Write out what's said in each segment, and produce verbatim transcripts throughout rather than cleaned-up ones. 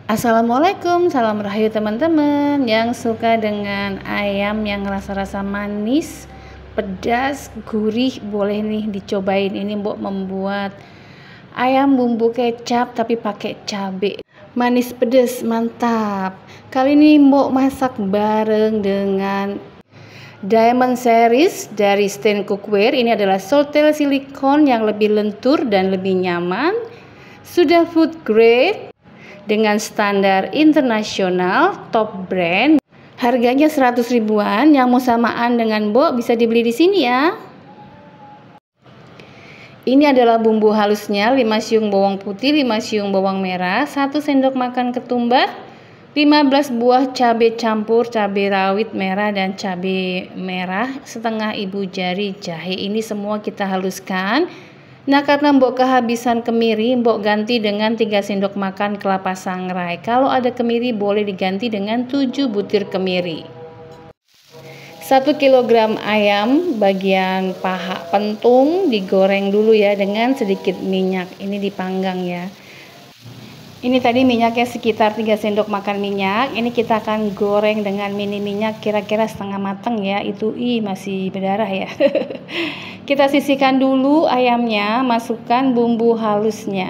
Assalamualaikum, salam rahayu teman-teman yang suka dengan ayam yang rasa-rasa manis, pedas, gurih, boleh nih dicobain. Ini Mbok membuat ayam bumbu kecap tapi pakai cabai. Manis pedas, mantap. Kali ini Mbok masak bareng dengan Diamond Series dari Stain Cookware. Ini adalah soltel silikon yang lebih lentur dan lebih nyaman. Sudah food grade dengan standar internasional top brand. Harganya seratus ribuan. Yang mau samaan dengan Mbok bisa dibeli di sini ya. Ini adalah bumbu halusnya, lima siung bawang putih, lima siung bawang merah, satu sendok makan ketumbar, lima belas buah cabai campur, cabai rawit merah dan cabai merah, setengah ibu jari jahe. Ini semua kita haluskan. Nah, karena Mbok kehabisan kemiri, Mbok ganti dengan tiga sendok makan kelapa sangrai. Kalau ada kemiri boleh diganti dengan tujuh butir kemiri. satu kilogram ayam bagian paha pentung digoreng dulu ya dengan sedikit minyak. Ini dipanggang ya. Ini tadi minyaknya sekitar tiga sendok makan minyak. Ini kita akan goreng dengan mini minyak kira-kira setengah matang ya. Itu ih masih berdarah ya. Kita sisihkan dulu ayamnya, masukkan bumbu halusnya.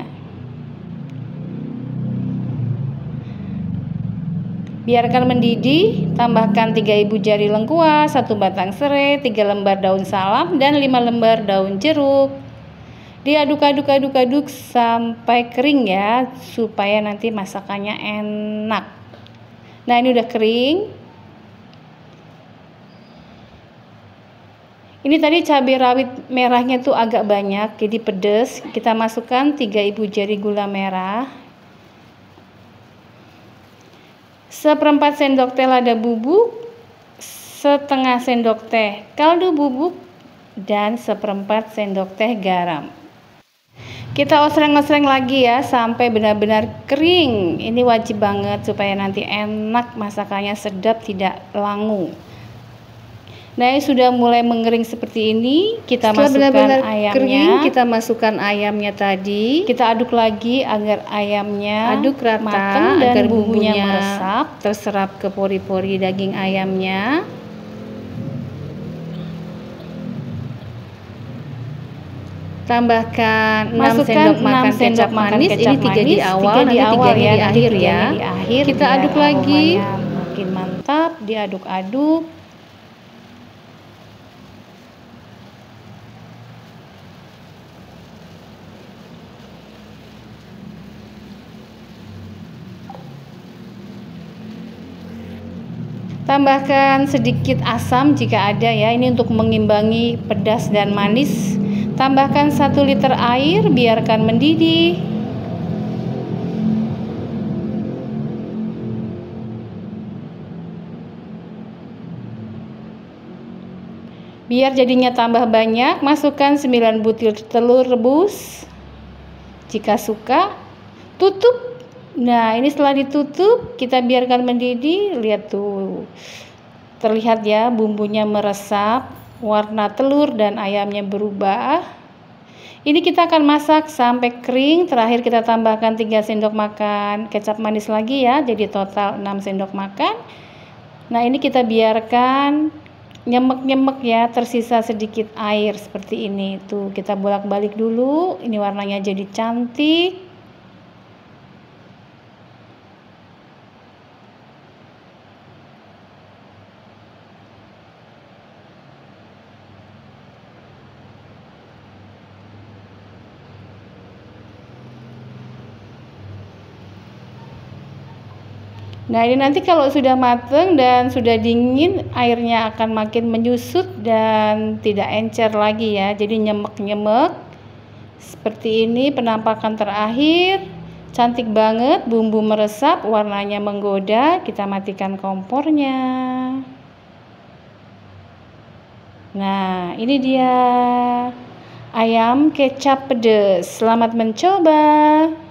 Biarkan mendidih, tambahkan tiga ibu jari lengkuas, satu batang serai, tiga lembar daun salam dan lima lembar daun jeruk. Diaduk-aduk-aduk-aduk sampai kering ya, supaya nanti masakannya enak. Nah, ini udah kering. Ini tadi cabai rawit merahnya tuh agak banyak, jadi pedas. Kita masukkan tiga ibu jari gula merah, seperempat sendok teh lada bubuk, setengah sendok teh kaldu bubuk, dan seperempat sendok teh garam. Kita osreng-osreng lagi ya sampai benar-benar kering. Ini wajib banget supaya nanti enak masakannya, sedap, tidak langu. Nah, ini sudah mulai mengering seperti ini. Kita Setelah masukkan benar-benar ayamnya. Kering, kita masukkan ayamnya tadi. Kita aduk lagi agar ayamnya aduk rata matang dan agar bumbunya bumbunya meresap, terserap ke pori-pori daging ayamnya. Tambahkan enam sendok makan kecap manis. Ini tiga di awal, nanti tiga di akhir ya. Di akhir kita aduk lagi. Makin mantap, diaduk-aduk. Tambahkan sedikit asam jika ada ya, ini untuk mengimbangi pedas dan manis. Tambahkan satu liter air, biarkan mendidih. Biar jadinya tambah banyak, masukkan sembilan butir telur rebus. Jika suka, tutup. Nah, ini setelah ditutup, kita biarkan mendidih. Lihat tuh, terlihat ya bumbunya meresap, warna telur dan ayamnya berubah. Ini kita akan masak sampai kering. Terakhir kita tambahkan tiga sendok makan kecap manis lagi ya, jadi total enam sendok makan. Nah, ini kita biarkan nyemek-nyemek ya, tersisa sedikit air seperti ini. Tuh, kita bolak-balik dulu. Ini warnanya jadi cantik. Nah, ini nanti kalau sudah mateng dan sudah dingin, airnya akan makin menyusut dan tidak encer lagi ya. Jadi nyemek-nyemek. Seperti ini penampakan terakhir. Cantik banget, bumbu meresap, warnanya menggoda. Kita matikan kompornya. Nah, ini dia ayam kecap pedas. Selamat mencoba.